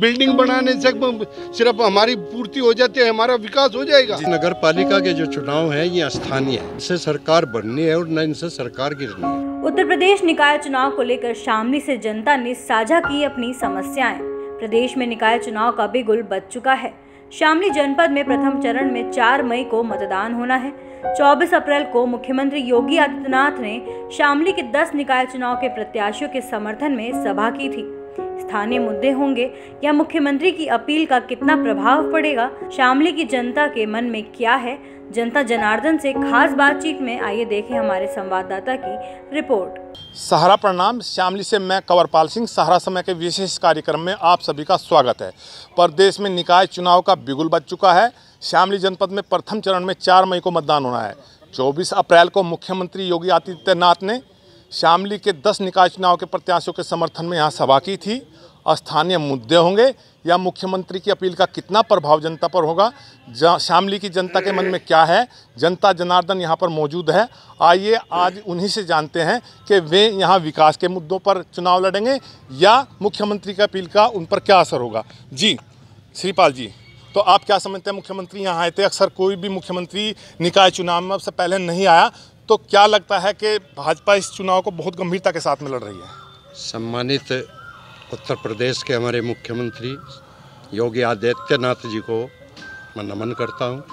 Building बनाने से सिर्फ हमारी पूर्ति हो जाती है, हमारा विकास हो जाएगा। नगर पालिका के जो चुनाव है ये स्थानीय है, इनसे सरकार बननी है और न इनसे सरकार गिरनी है। उत्तर प्रदेश निकाय चुनाव को लेकर शामली से जनता ने साझा की अपनी समस्याएं। प्रदेश में निकाय चुनाव का बिगुल बज चुका है। शामली जनपद में प्रथम चरण में 4 मई को मतदान होना है। 24 अप्रैल को मुख्यमंत्री योगी आदित्यनाथ ने शामली के 10 निकाय चुनाव के प्रत्याशियों के समर्थन में सभा की थी। स्थानीय मुद्दे होंगे या मुख्यमंत्री की अपील का कितना प्रभाव पड़ेगा, शामली की जनता के मन में क्या है, जनता जनार्दन से खास बातचीत में आइए देखें हमारे संवाददाता की रिपोर्ट। सहारा प्रणाम, शामली से मैं कंवरपाल सिंह। सहारा समय के विशेष कार्यक्रम में आप सभी का स्वागत है। प्रदेश में निकाय चुनाव का बिगुल बज चुका है। शामली जनपद में प्रथम चरण में 4 मई को मतदान होना है। 24 अप्रैल को मुख्यमंत्री योगी आदित्यनाथ ने शामली के 10 निकाय चुनाव के प्रत्याशियों के समर्थन में यहाँ सभा की थी। स्थानीय मुद्दे होंगे या मुख्यमंत्री की अपील का कितना प्रभाव जनता पर होगा, शामली की जनता के मन में क्या है, जनता जनार्दन यहाँ पर मौजूद है। आइए आज उन्हीं से जानते हैं कि वे यहाँ विकास के मुद्दों पर चुनाव लड़ेंगे या मुख्यमंत्री की अपील का उन पर क्या असर होगा। जी श्रीपाल जी, तो आप क्या समझते हैं? मुख्यमंत्री यहाँ आए थे, अक्सर कोई भी मुख्यमंत्री निकाय चुनाव में से पहले नहीं आया, तो क्या लगता है कि भाजपा इस चुनाव को बहुत गंभीरता के साथ में लड़ रही है? सम्मानित उत्तर प्रदेश के हमारे मुख्यमंत्री योगी आदित्यनाथ जी को मैं नमन करता हूँ।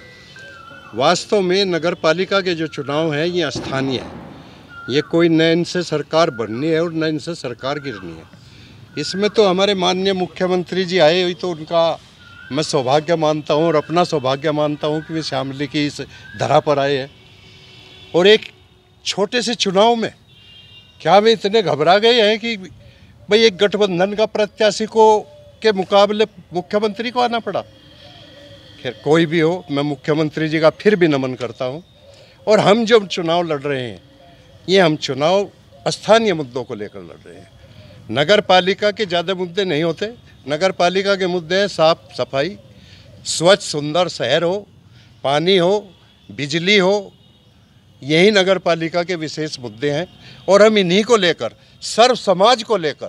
वास्तव में नगर पालिका के जो चुनाव हैं ये स्थानीय है, ये कोई न इनसे सरकार बननी है और न इनसे सरकार गिरनी है। इसमें तो हमारे माननीय मुख्यमंत्री जी आए हुई, तो उनका मैं सौभाग्य मानता हूँ और अपना सौभाग्य मानता हूँ कि वे शामली की इस धरा पर आए हैं। और एक छोटे से चुनाव में क्या वे इतने घबरा गए हैं कि भाई एक गठबंधन का प्रत्याशी को के मुकाबले मुख्यमंत्री को आना पड़ा। खैर कोई भी हो, मैं मुख्यमंत्री जी का फिर भी नमन करता हूं। और हम जो चुनाव लड़ रहे हैं ये हम चुनाव स्थानीय मुद्दों को लेकर लड़ रहे हैं। नगर पालिका के ज़्यादा मुद्दे नहीं होते। नगर पालिका के मुद्दे हैं साफ सफाई, स्वच्छ सुंदर शहर हो, पानी हो, बिजली हो, यही नगर पालिका के विशेष मुद्दे हैं। और हम इन्हीं को लेकर, सर्व समाज को लेकर,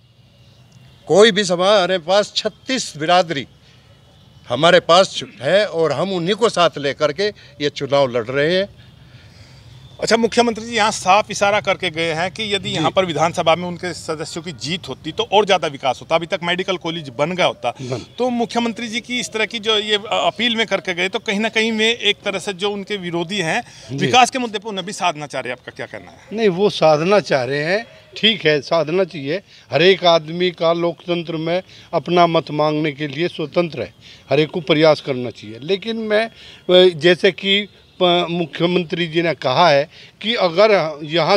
कोई भी समाज, हमारे पास 36 बिरादरी हमारे पास है और हम उन्हीं को साथ लेकर के ये चुनाव लड़ रहे हैं। अच्छा, मुख्यमंत्री जी यहाँ साफ इशारा करके गए हैं कि यदि यहाँ पर विधानसभा में उनके सदस्यों की जीत होती तो और ज़्यादा विकास होता। अभी तक मेडिकल कॉलेज बन गया होता। तो मुख्यमंत्री जी की इस तरह की जो ये अपील में करके गए, तो कहीं ना कहीं में एक तरह से जो उनके विरोधी हैं विकास के मुद्दे पर उन्हें भी साधना चाह रहे हैं। आपका क्या कहना है? नहीं, वो साधना चाह रहे हैं, ठीक है, साधना चाहिए। हर एक आदमी का लोकतंत्र में अपना मत मांगने के लिए स्वतंत्र है, हर एक को प्रयास करना चाहिए। लेकिन मैं जैसे कि मुख्यमंत्री जी ने कहा है कि अगर यहाँ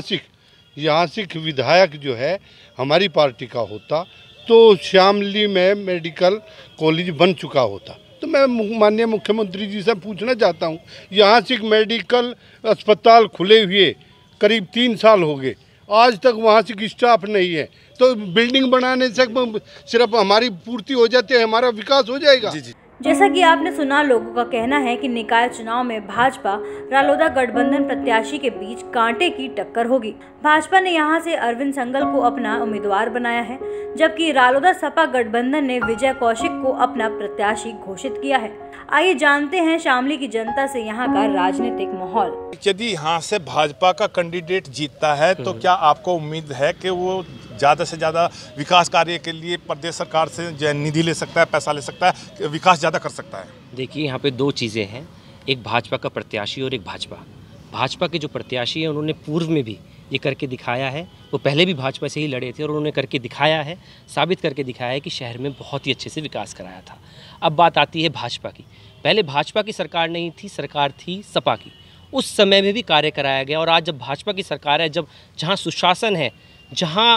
से विधायक जो है हमारी पार्टी का होता तो शामली में मेडिकल कॉलेज बन चुका होता। तो मैं माननीय मुख्यमंत्री जी से पूछना चाहता हूँ, यहाँ से मेडिकल अस्पताल खुले हुए करीब 3 साल हो गए, आज तक वहाँ से स्टाफ नहीं है, तो बिल्डिंग बनाने से सिर्फ हमारी पूर्ति हो जाती है, हमारा विकास हो जाएगा। जी जी। जैसा कि आपने सुना, लोगों का कहना है कि निकाय चुनाव में भाजपा रालोदा गठबंधन प्रत्याशी के बीच कांटे की टक्कर होगी। भाजपा ने यहां से अरविंद संगल को अपना उम्मीदवार बनाया है, जबकि रालोदा सपा गठबंधन ने विजय कौशिक को अपना प्रत्याशी घोषित किया है। आइए जानते हैं शामली की जनता से यहाँ का राजनीतिक माहौल। यदि यहाँ से भाजपा का कैंडिडेट जीतता है तो क्या आपको उम्मीद है कि वो ज़्यादा से ज़्यादा विकास कार्य के लिए प्रदेश सरकार से निधि ले सकता है, पैसा ले सकता है, विकास ज़्यादा कर सकता है? देखिए, यहाँ पे 2 चीज़ें हैं, एक भाजपा का प्रत्याशी और एक भाजपा के जो प्रत्याशी हैं उन्होंने पूर्व में भी ये करके दिखाया है। वो पहले भी भाजपा से ही लड़े थे और उन्होंने करके दिखाया है, साबित करके दिखाया है कि शहर में बहुत ही अच्छे से विकास कराया था। अब बात आती है भाजपा की। पहले भाजपा की सरकार नहीं थी, सरकार थी सपा की, उस समय में भी कार्य कराया गया। और आज जब भाजपा की सरकार है, जब जहाँ सुशासन है, जहाँ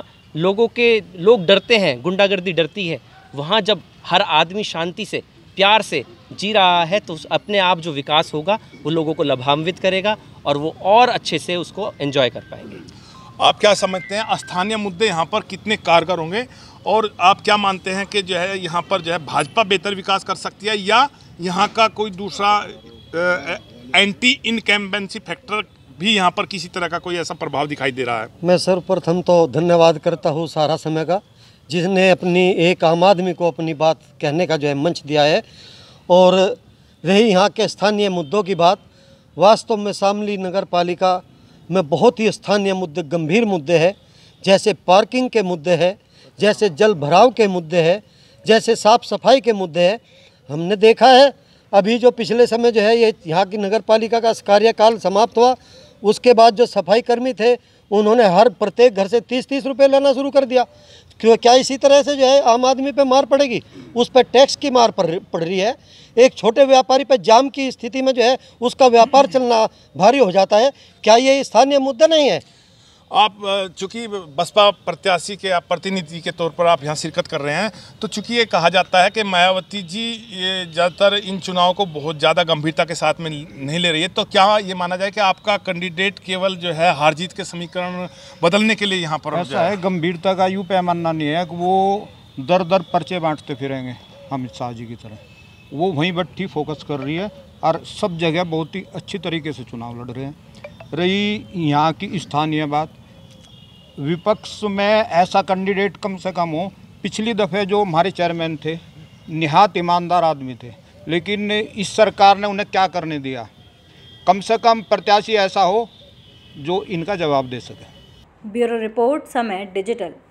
लोग डरते हैं, गुंडागर्दी डरती है, वहाँ जब हर आदमी शांति से प्यार से जी रहा है, तो अपने आप जो विकास होगा वो लोगों को लाभान्वित करेगा और वो और अच्छे से उसको एंजॉय कर पाएंगे। आप क्या समझते हैं स्थानीय मुद्दे यहाँ पर कितने कारगर होंगे, और आप क्या मानते हैं कि जो है यहाँ पर जो है भाजपा बेहतर विकास कर सकती है या यहाँ का कोई दूसरा एंटी इनकम्बेंसी फैक्टर भी यहाँ पर किसी तरह का कोई ऐसा प्रभाव दिखाई दे रहा है? मैं सर्वप्रथम तो धन्यवाद करता हूँ सारा समय का जिसने अपनी एक आम आदमी को अपनी बात कहने का जो है मंच दिया है। और रही यहाँ के स्थानीय मुद्दों की बात, वास्तव में शामली नगर पालिका में बहुत ही स्थानीय मुद्दे, गंभीर मुद्दे हैं, जैसे पार्किंग के मुद्दे हैं, जैसे जल भराव के मुद्दे हैं, जैसे साफ़ सफाई के मुद्दे हैं। हमने देखा है अभी जो पिछले समय जो है ये यहाँ की नगर पालिका का कार्यकाल समाप्त हुआ, उसके बाद जो सफाई कर्मी थे उन्होंने हर प्रत्येक घर से 30-30 रुपये लेना शुरू कर दिया। क्यों, क्या इसी तरह से जो है आम आदमी पे मार पड़ेगी? उस पर टैक्स की मार पड़ रही है। एक छोटे व्यापारी पे जाम की स्थिति में जो है उसका व्यापार चलना भारी हो जाता है। क्या ये स्थानीय मुद्दा नहीं है? आप चूंकि बसपा प्रत्याशी के आप प्रतिनिधि के तौर पर आप यहाँ शिरकत कर रहे हैं, तो चूंकि ये कहा जाता है कि मायावती जी ये ज़्यादातर इन चुनाव को बहुत ज़्यादा गंभीरता के साथ में नहीं ले रही है, तो क्या ये माना जाए कि आपका कैंडिडेट केवल जो है हार जीत के समीकरण बदलने के लिए यहाँ पर ऐसा है? गंभीरता का यूँ पैमाना नहीं है कि वो दर दर पर्चे बांटते फिरेंगे अमित शाह जी की तरह। वो वहीं बैठी फोकस कर रही है और सब जगह बहुत ही अच्छी तरीके से चुनाव लड़ रहे हैं। रही यहाँ की स्थानीय बात, विपक्ष में ऐसा कैंडिडेट कम से कम हो। पिछली दफ़े जो हमारे चेयरमैन थे निहायत ईमानदार आदमी थे, लेकिन इस सरकार ने उन्हें क्या करने दिया? कम से कम प्रत्याशी ऐसा हो जो इनका जवाब दे सके। Bureau report, Samay digital.